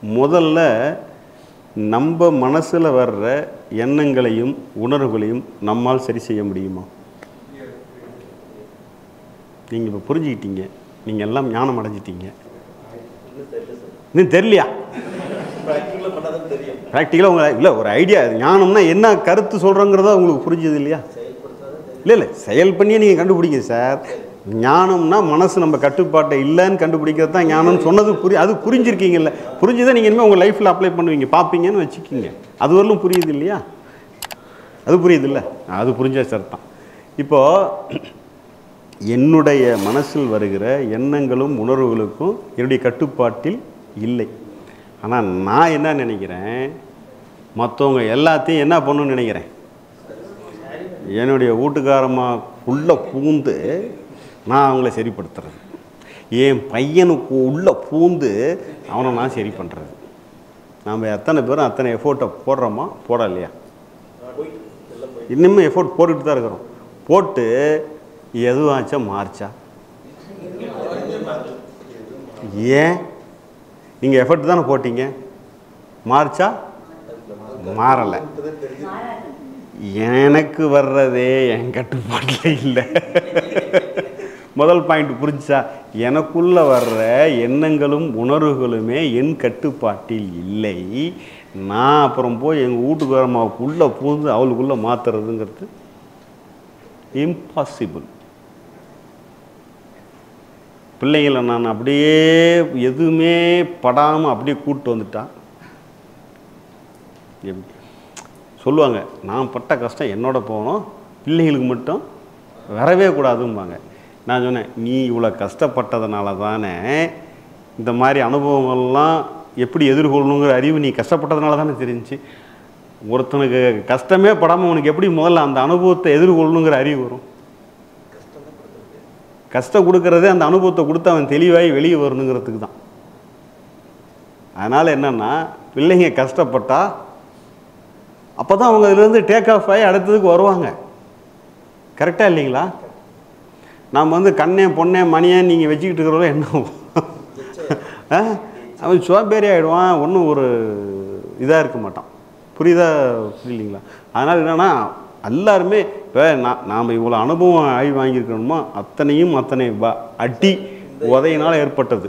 முதல்ல நம்ம மனசில் வர்ற எண்ணங்களையும் உணர்வுகளையும் நம்மால் சரி செய்ய முடியுமா? நீங்கள் இப்போ புரிஞ்சுக்கிட்டீங்க, நீங்கள் எல்லாம் ஞானம் அடைஞ்சிட்டீங்க. இன்னும் தெரியலையா? ப்ராக்டிக்கலாக உங்களை இல்லை ஒரு ஐடியா ஞானம்னா என்ன கருத்து சொல்கிறோங்கிறதா உங்களுக்கு புரிஞ்சது இல்லையா? இல்லை செயல் பண்ணியே நீங்கள் கண்டுபிடிங்க சார். ஞானம்னா மனசு நம்ம கட்டுப்பாட்டை இல்லைன்னு கண்டுபிடிக்கிறது தான் ஞானம்னு சொன்னது அது புரிஞ்சிருக்கீங்கல்ல. புரிஞ்சுதான் நீங்கள் இனிமேல் உங்கள் லைஃப்பில் அப்ளை பண்ணுவீங்க, பார்ப்பீங்கன்னு வச்சுக்கிங்க. அது வரலும் புரியுது இல்லையா? அது புரியுது இல்லை? அது புரிஞ்ச சார் தான். இப்போது என்னுடைய மனசில் வருகிற எண்ணங்களும் உணர்வுகளுக்கும் என்னுடைய கட்டுப்பாட்டில் இல்லை. ஆனால் நான் என்ன நினைக்கிறேன், மற்றவங்க எல்லாத்தையும் என்ன பண்ணணும்னு நினைக்கிறேன், என்னுடைய வீட்டுக்காரம்மா உள்ளே பூந்து நான் அவங்கள சரிப்படுத்துறது, என் பையனுக்கு உள்ளே பூந்து அவனை நான் சரி பண்ணுறது. நாம் எத்தனை பேரும் அத்தனை எஃபோர்ட்டை போடுறோமா போடலையா? இன்னுமே எஃபோர்ட் போட்டுக்கிட்டு தான் இருக்கிறோம். போட்டு எதுவாச்சா மாறிச்சா? ஏன்? நீங்கள் எஃபர்ட் தானே போட்டீங்க, மாறிச்சா? மாறலை. எனக்கு வர்றதே என் கட்டுப்பாட்டில் இல்லை. முதல் பாயிண்ட் புரிஞ்சா? எனக்குள்ளே வர்ற எண்ணங்களும் உணர்வுகளுமே என் கட்டுப்பாட்டில் இல்லை. நான் அப்புறம் போய் எங்கள் வீட்டுக்காரம்மாவுக்குள்ளே பூந்து அவளுக்குள்ளே மாற்றுறதுங்கிறது இம்பாசிபிள். பிள்ளைங்களை நான் அப்படியே எதுவுமே படாமல் அப்படியே கூப்பிட்டு வந்துட்டா எப்படி சொல்லுவாங்க? நான் பட்ட கஷ்டம் என்னோட போகணும், பிள்ளைங்களுக்கு மட்டும் வரவே கூடாதும்பாங்க. நான் சொன்னேன், நீ இவ்வளோ கஷ்டப்பட்டதுனால தானே இந்த மாதிரி அனுபவங்கள்லாம் எப்படி எதிர்கொள்ளணுங்கிற அறிவு நீ கஷ்டப்பட்டதுனால தானே தெரிஞ்சு. ஒருத்தனுக்கு கஷ்டமே படாமல் உனக்கு எப்படி முதல்ல அந்த அனுபவத்தை எதிர்கொள்ளணுங்கிற அறிவு வரும்? கஷ்டம் கொடுக்கறதே அந்த அனுபவத்தை கொடுத்து அவன் தெளிவாகி வெளியே வரணுங்கிறதுக்கு தான். அதனால் என்னென்னா, பிள்ளைங்க கஷ்டப்பட்டா அப்போ தான் அவங்க இதுலேருந்து டேக் ஆஃப் ஆகி அடுத்ததுக்கு வருவாங்க. கரெக்டாக இல்லைங்களா? நாம் கண்ணே பொண்ணே மணியே நீங்கள் வச்சுக்கிட்டு இருக்கிறவங்க என்ன அவன் சோம்பேறி ஆகிடுவான், ஒன்றும் ஒரு இதாக இருக்க மாட்டான். புரியுஇல்லைங்களா? அதனால் என்னென்னா, எல்லாருமே இப்போ நாம் இவ்வளோ அனுபவம் ஆகி வாங்கியிருக்கணுமா அத்தனையும் அத்தனை அடி உதையினால் ஏற்பட்டது.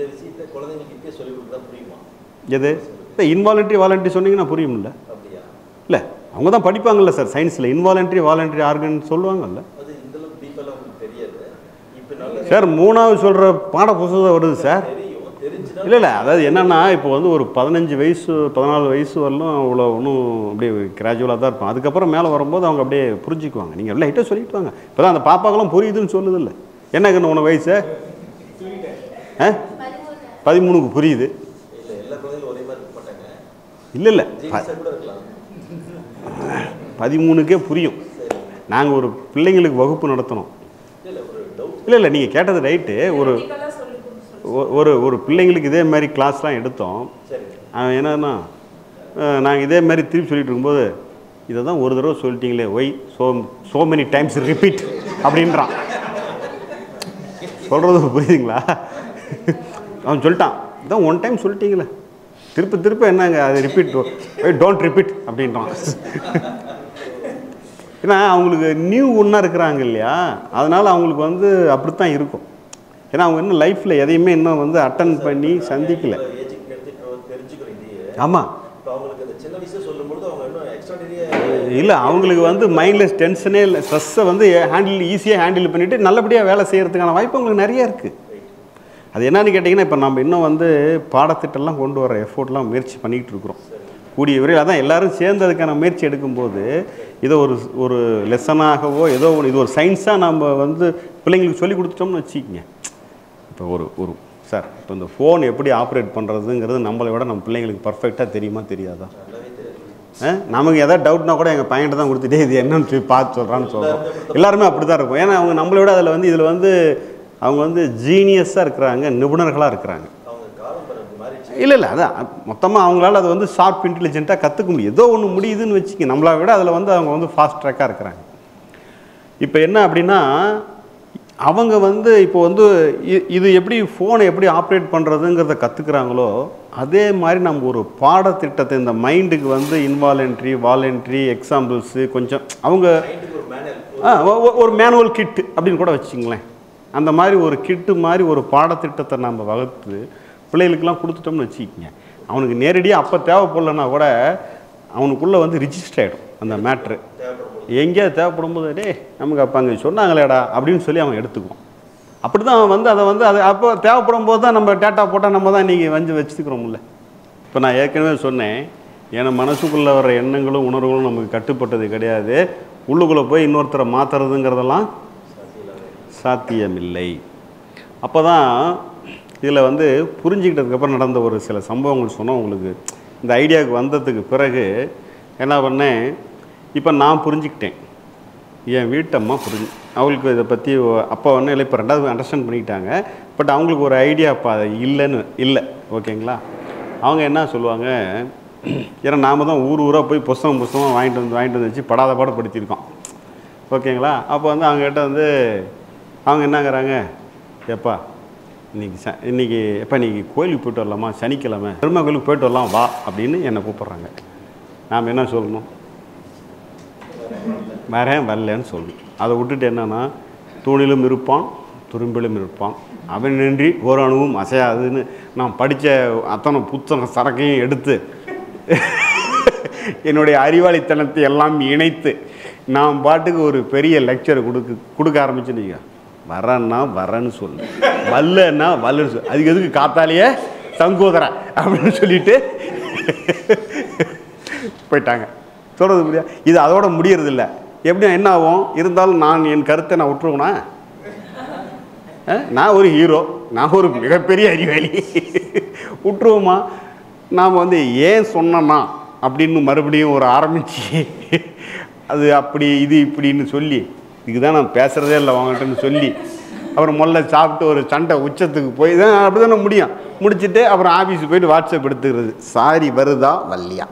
எது இல்லை இன்வாலண்ட்ரி வாலண்ட்ரி சொன்னீங்கன்னா புரியும்ல? இல்லை அவங்க தான் படிப்பாங்கல்ல சார் சயின்ஸில், இன்வாலண்ட்ரி வாலண்ட்ரி ஆர்கன் சொல்லுவாங்கல்ல சார். 3வது சொல்கிற பாட புத்தகம் வருது சார். இல்லை அதாவது என்னென்னா, இப்போ ஒரு 15 வயசு 14 வயசு வரலும் அவ்வளோ ஒன்றும் அப்படியே கிராஜுவலாக தான் இருப்பான். அதுக்கப்புறம் மேலே வரும்போது அவங்க அப்படியே புரிஞ்சுக்குவாங்க. நீங்கள் எல்லாம் லைட்டாக சொல்லிட்டு வாங்க. இப்போ தான் அந்த பாப்பாக்கெல்லாம் புரியுதுன்னு சொல்லுது இல்லை. என்னக்குன்னு உன வயசு 13க்கு புரியுது. இல்லை 13க்கே புரியும். நாங்கள் ஒரு பிள்ளைங்களுக்கு வகுப்பு நடத்தணும். இல்லை நீங்கள் கேட்டது ரைட்டு. ஒரு பிள்ளைங்களுக்கு இதே மாதிரி கிளாஸ்லாம் எடுத்தோம். அவன் என்னன்னா, நாங்கள் இதே மாதிரி திருப்பி சொல்லிட்டு இருக்கும்போது, இதை தான் ஒரு தடவை சொல்லிட்டீங்களே, why so many times repeat அப்படின்றான். சொல்கிறது புரியுதுங்களா? அவன் சொல்லிட்டான், இதான் 1 டைம் சொல்லிட்டீங்களே, திருப்ப என்னங்க அது ரிப்பீட், டோன்ட் ரிப்பீட் அப்படின்றான். ஏன்னா அவங்களுக்கு நியூ ஒன்றா இருக்கிறாங்க இல்லையா, அதனால் அவங்களுக்கு அப்படித்தான் இருக்கும். ஏன்னா அவங்க இன்னும் லைஃப்பில் எதையுமே இன்னும் அட்டன் பண்ணி சந்திக்கலை. ஆமாம் இல்லை, அவங்களுக்கு மைண்ட்லெஸ் டென்ஷனே இல்லை, ஸ்ட்ரெஸ்ஸை ஈஸியாக ஹேண்டில் பண்ணிவிட்டு நல்லபடியாக வேலை செய்கிறதுக்கான வாய்ப்பு அவங்களுக்கு நிறைய இருக்குது. அது என்னன்னு கேட்டிங்கன்னா, இப்போ நம்ம இன்னும் பாடத்திட்டம்லாம் கொண்டு வர எஃபோர்ட்லாம் முயற்சி பண்ணிக்கிட்டு இருக்கிறோம். கூடிய விரைவில் அதான் எல்லோரும் சேர்ந்து அதுக்கான முயற்சி எடுக்கும்போது இதை ஒரு லெசனாகவோ ஏதோ ஒன்று, இது ஒரு சயின்ஸாக நம்ம பிள்ளைங்களுக்கு சொல்லி கொடுத்துட்டோம்னு வச்சுக்கிங்க. இப்போ ஒரு சார், இப்போ இந்த ஃபோன் எப்படி ஆப்ரேட் பண்ணுறதுங்கிறது நம்மளை விட நம்ம பிள்ளைங்களுக்கு பர்ஃபெக்டாக தெரியுமா தெரியாதா? நமக்கு எதாவது டவுட்னா கூட எங்கள் பையன்கிட்ட தான் கொடுத்துட்டே இது என்னன்னு சொல்லி பார்த்து சொல்கிறான்னு சொல்கிறோம். எல்லாருமே அப்படி தான் இருக்கும். ஏன்னா அவங்க நம்மளை விட அதில் இதில் அவங்க ஜீனியஸாக இருக்கிறாங்க, நிபுணர்களாக இருக்கிறாங்க. இல்லை அதான் மொத்தமாக அவங்களால அது ஷார்ப் இன்டெலிஜென்ட்டாக கற்றுக்க முடியும். ஏதோ ஒன்று முடியுதுன்னு வச்சுக்க, நம்மளை விட அதில் அவங்க ஃபாஸ்ட் ட்ராக்காக இருக்கிறாங்க. இப்போ என்ன அப்படின்னா, அவங்க வந்து இப்போ வந்து இது எப்படி ஃபோனை எப்படி ஆப்ரேட் பண்ணுறதுங்கிறத கற்றுக்குறாங்களோ அதே மாதிரி நம்ம ஒரு பாடத்திட்டத்தை இந்த மைண்டுக்கு வந்து இன்வாலன்ட்ரி வாலன்ட்ரி எக்ஸாம்பிள்ஸு கொஞ்சம் அவங்க ஒரு மேனுவல் கிட்டு அப்படின்னு கூட வச்சுங்களேன். அந்த மாதிரி ஒரு கிட்டு மாதிரி ஒரு பாடத்திட்டத்தை நம்ம வகுத்து பிள்ளைகளுக்கெல்லாம் கொடுத்துட்டோம்னு வச்சுக்கிங்க. அவனுக்கு நேரடியாக அப்போ தேவைப்படலைன்னா கூட அவனுக்குள்ளே வந்து ரிஜிஸ்டர் ஆகிடும் அந்த மேட்ரு. எங்கேயாவது தேவைப்படும் போது டே நமக்கு அப்போ அங்கே சொன்னாங்களேடா அப்படின்னு சொல்லி அவன் எடுத்துக்குவான். அப்படி தான் அவன் வந்து அதை அப்போ தேவைப்படும் போது தான் நம்ம டேட்டா போட்டால் நம்ம தான் இன்றைக்கி வச்சுக்கிறோம்ல. இப்போ நான் ஏற்கனவே சொன்னேன், ஏன்னா மனசுக்குள்ளே வர எண்ணங்களும் உணர்வுகளும் நமக்கு கட்டுப்பட்டது கிடையாது. உள்ளுக்குள்ளே போய் இன்னொருத்தரை மாற்றுறதுங்கிறதெல்லாம் சாத்தியமில்லை. அப்போ தான் இதில் வந்து புரிஞ்சுக்கிட்டதுக்கப்புறம் நடந்த ஒரு சில சம்பவங்கள் சொன்னால் உங்களுக்கு இந்த ஐடியாவுக்கு வந்ததுக்கு பிறகு என்ன பண்ணேன், இப்போ நான் புரிஞ்சுக்கிட்டேன், என் வீட்டம்மா அவங்களுக்கு இதை பற்றி அப்போ ஒன்றும் இல்லை, இப்போ ரெண்டாவது அண்டர்ஸ்டாண்ட் பண்ணிக்கிட்டாங்க. பட் அவங்களுக்கு ஒரு ஐடியா அப்போ அது இல்லை. ஓகேங்களா? அவங்க என்ன சொல்லுவாங்க, ஏன்னா நாம் தான் ஊராக போய் புஸ்தகம் வாங்கிட்டு வந்து வச்சு படாத பாடுபடுத்தியிருக்கோம். ஓகேங்களா? அப்போ வந்து அவங்ககிட்ட வந்து அவங்க என்னங்கிறாங்க, எப்பா இன்றைக்கி எப்போ இன்றைக்கி கோயிலுக்கு போய்ட்டு வரலாமா, சனிக்கிழமை பெருமா கோயிலுக்கு போய்ட்டு வரலாம் வா அப்படின்னு என்னை கூப்பிட்றாங்க. நாம் என்ன சொல்லணும், வரலன்னு சொல்லணும். அதை விட்டுட்டு என்னன்னா, தூணிலும் இருப்பான் துரும்பிலும் இருப்பான் அவன் நின்றி ஒரு அணுவும் அசையாதுன்னு நான் படித்த அத்தனை புத்தக சரக்கையும் எடுத்து என்னுடைய அறிவாளித்தனத்தை எல்லாம் இணைத்து நான் பாட்டுக்கு ஒரு பெரிய லெக்சர் கொடுக்க ஆரம்பிச்சுன்னு, வரேன்னா வரேன்னு சொல்லு, வல்லன்னா வல்லுன்னு சொல்லு, அதுக்கு எதுக்கு காத்தாலேயே சங்கோதர அப்படின்னு சொல்லிட்டு போயிட்டாங்க. சொல்கிறது முடியாது. இது அதோட முடியறதில்ல. எப்படி என்ன ஆகும், இருந்தாலும் நான் என் கருத்தை நான் விட்டுருவேனா? நான் ஒரு ஹீரோ, நான் ஒரு மிகப்பெரிய அறிவாளி, விட்டுருவோமா? நாம் வந்து ஏன் சொன்னோன்னா அப்படின்னு மறுபடியும் ஒரு ஆரம்பித்து அது அப்படி இது இப்படின்னு சொல்லி இதுக்கு தான் நான் பேசுகிறதே இல்லை வாங்கட்டுன்னு சொல்லி அப்புறம் முதல்ல சாப்பிட்டு ஒரு சண்டை உச்சத்துக்கு போய் தான் அப்படி தானே முடிச்சுட்டு அப்புறம் ஆஃபீஸுக்கு போய்ட்டு வாட்ஸ்அப் எடுத்துக்கிறது, சாரி வருதா வல்லியா,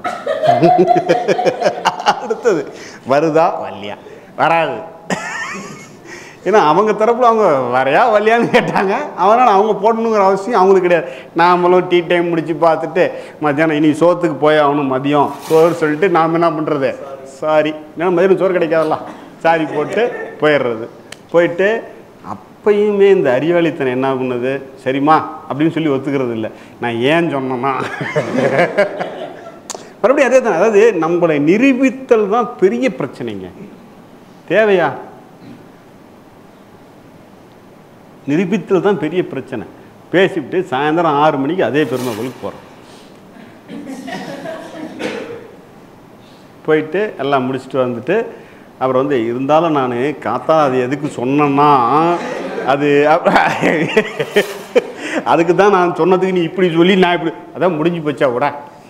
அடுத்தது வருதா வல்லியா, வராது. ஏன்னா அவங்க தரப்பில் அவங்க வரையா வல்லியான்னு கேட்டாங்க. அதனால் அவங்க போடணுங்கிற அவசியம் அவங்களுக்கு கிடையாது. நாமளும் டீ டைம் முடித்து பார்த்துட்டு மத்தியானம் இனி சோத்துக்கு போய் ஆகணும், மதியம் சோறு சொல்லிட்டு நாம் என்ன பண்ணுறது, சாரி, ஏன்னா மதியானம் சோறு கிடைக்காதல்ல, சாரி போட்டு போயிடுறது. போயிட்டு அப்பயுமே இந்த அறிவாளித்தனம் என்ன பண்ணுது, சரிம்மா அப்படின்னு சொல்லி ஒத்துக்கிறது இல்லை. நான் ஏன் சொன்னேன்னா மறுபடியும் அதே தான். அதாவது நம்மளை நிரூபித்தல் தான் பெரிய பிரச்சனைங்க. தேவையா? நிரூபித்தல் தான் பெரிய பிரச்சனை. பேசிவிட்டு சாயந்தரம் 6 மணிக்கு அதே பெருமகளுக்கு போகிறோம். போயிட்டு எல்லாம் முடிச்சுட்டு வந்துட்டு அப்புறம் வந்து இருந்தாலும் நான் காத்தா அது எதுக்கு சொன்னேன்னா அது அதுக்கு தான் நான் சொன்னதுக்கு நீ இப்படி சொல்லி நான் இப்படி அதான் முடிஞ்சு போச்சா கூட.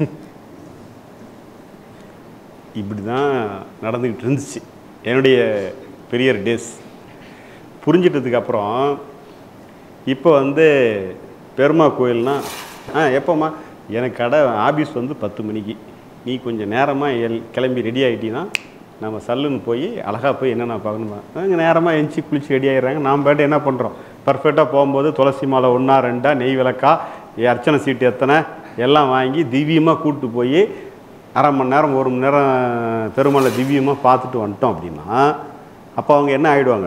இப்படி தான் நடந்துக்கிட்டு இருந்துச்சு என்னுடைய பெரியர் டேஸ். புரிஞ்சிட்டதுக்கப்புறம் இப்போ வந்து பெருமா கோயில்னா எப்போம்மா எனக்கு கடை ஆஃபீஸ் வந்து 10 மணிக்கு, நீ கொஞ்சம் நேரமாக கிளம்பி ரெடி ஆகிட்டீங்கன்னா நம்ம சல்லுன்னு போய் அழகாக போய் என்னென்ன பார்க்கணுமா, அங்கே நேரமாக எஞ்சி குளிச்சு ரெடி ஆகிடுறாங்க. நாம் பாட்டு என்ன பண்ணுறோம், பர்ஃபெக்டாக போகும்போது துளசி மாலை 1 2 நெய் விளக்கா அர்ச்சனை சீட்டு எத்தனை எல்லாம் வாங்கி திவ்யமாக கூப்பிட்டு போய் 1/2 மணி நேரம் 1 மணி நேரம் பெருமாளை திவ்யமாக பார்த்துட்டு வந்துட்டோம் அப்படின்னா அப்போ அவங்க என்ன ஆகிடுவாங்க,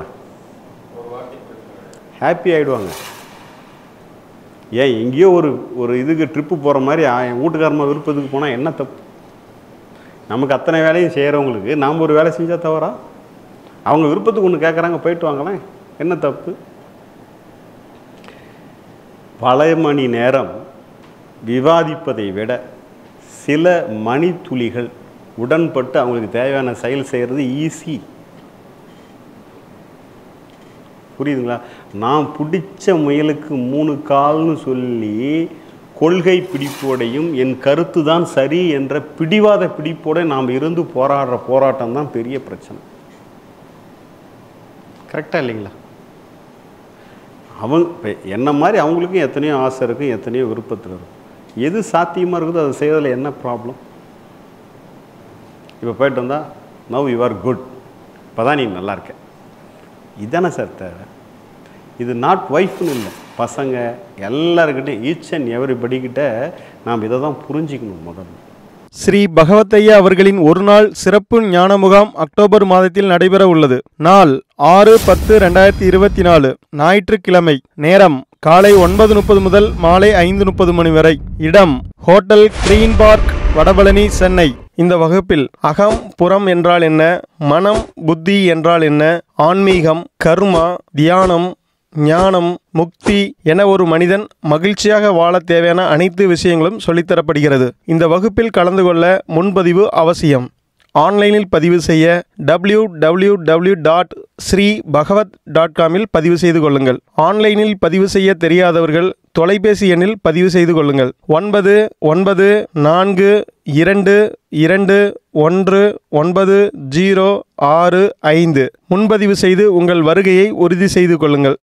ஹாப்பி ஆகிடுவாங்க. ஏன் எங்கேயோ ஒரு இதுக்கு ட்ரிப்பு போகிற மாதிரி என் வீட்டுக்காரமாக விருப்பத்துக்கு போனால் என்ன தப்பு? நமக்கு அத்தனை வேலையும் செய்கிறவங்களுக்கு நாம் ஒரு வேலை செஞ்சால் தவறா? அவங்க விருப்பத்துக்கு ஒன்று கேட்குறாங்க, போயிட்டு வாங்களேன், என்ன தப்பு? பல மணி நேரம் விவாதிப்பதை விட சில மணித்துளிகள் உடன்பட்டு அவங்களுக்கு தேவையான செயல் செய்கிறது ஈஸி. புரியுதுங்களா? நான் பிடிச்ச முயலுக்கு 3 கால்னு சொல்லி கொள்கை பிடிப்போடையும் என் கருத்து தான் சரி என்ற பிடிவாத பிடிப்போட நாம் இருந்து போராடுற போராட்டம் தான் பெரிய பிரச்சனை. கரெக்டாக இல்லைங்களா? அவங்க என்ன மாதிரி அவங்களுக்கும் எத்தனையோ ஆசை இருக்கும், எத்தனையோ விருப்பத்தில் இருக்கும். எது சாத்தியமாக இருக்குதோ அதை செய்வதில் என்ன ப்ராப்ளம்? இப்போ போய்ட்டு வந்தால் நவ் யூ ஆர் குட், இப்போ தான் நீ நல்லா இருக்க, இதுதானே சார் தேவை. இது நாட் ஒய்ஃப்னு இல்லை, பசங்க எல்லாருக்கிட்டையும் ஈச் அண்ட் எவரிபடிக்கிட்ட நாம் இதை தான் புரிஞ்சிக்கணும். முதல்ல ஸ்ரீ பகவத்தையா அவர்களின் ஒரு நாள் சிறப்பு ஞான முகாம் அக்டோபர் மாதத்தில் நடைபெற உள்ளது. நாள் 6/10/2024 ஞாயிற்றுக்கிழமை. நேரம் காலை 9:30 முதல் மாலை 5:30 மணி வரை. இடம் hotel green park, Vadapalani, Chennai. இந்த வகுப்பில் அகம் புறம் என்றால் என்ன, மனம் புத்தி என்றால் என்ன, ஆன்மீகம், கர்மா, தியானம், ஞானம், முக்தி என ஒரு மனிதன் மகிழ்ச்சியாக வாழ தேவையான அனைத்து விஷயங்களும் சொல்லித்தரப்படுகிறது. இந்த வகுப்பில் கலந்து கொள்ள முன்பதிவு அவசியம். ஆன்லைனில் பதிவு செய்ய www.sribhagavat.com பதிவு செய்து கொள்ளுங்கள். ஆன்லைனில் பதிவு செய்ய தெரியாதவர்கள் தொலைபேசி எண்ணில் பதிவு செய்து கொள்ளுங்கள். 9992219065 முன்பதிவு செய்து உங்கள் வருகையை உறுதி செய்து கொள்ளுங்கள்.